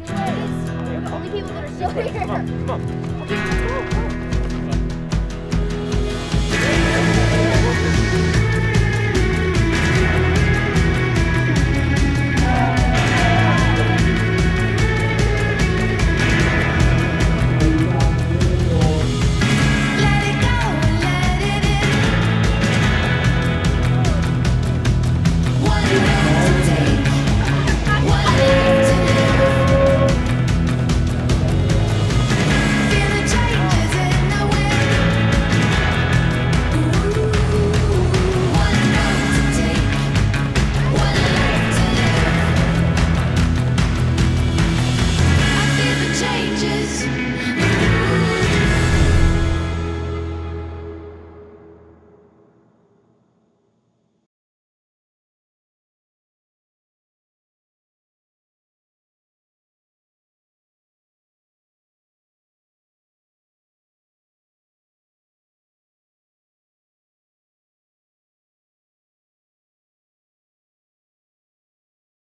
We're the only people that are still here. Come on. Okay, let's go.